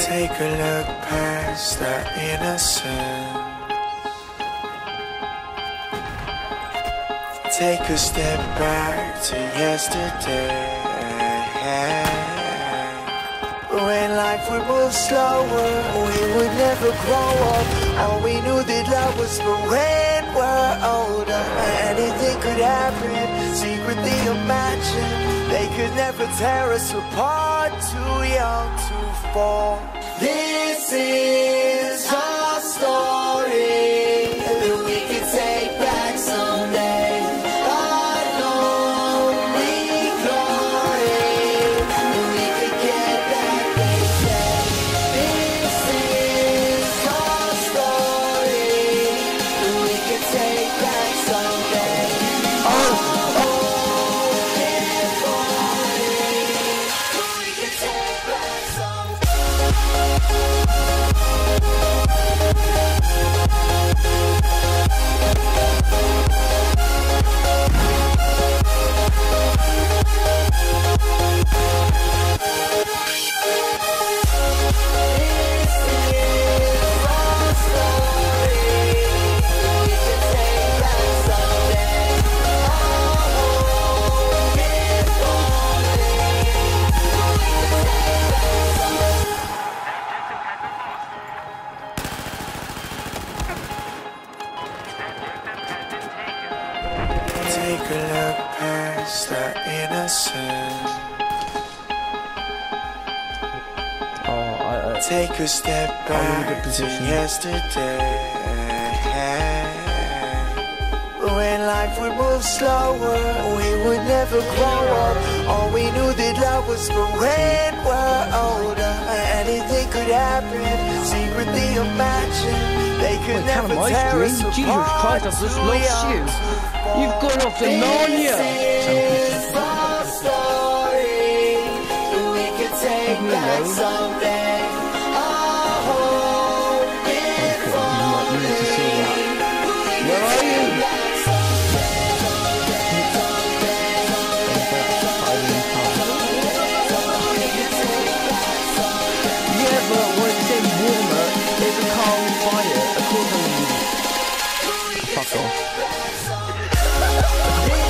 Take a look past our innocence. Take a step back to yesterday. When life would move slower, we would never grow up. All we knew that love was for when we're older. Anything could happen, secretly imagine. They could never tear us apart, too young to fall. This is our story that we can take back someday. Take a look past our innocence. Take a step back to yesterday. When life would move slower, we would never grow up. All we knew that love was for when we're older. Anything could happen, secretly imagine. They could never tear us apart. Jesus Christ, I've just lost you. You've gone off the Narnia. This is our story that we can take back someday. Where are you? Yeah, but when it's getting warmer, there's a car on fire. Of course I'm... Fuck off.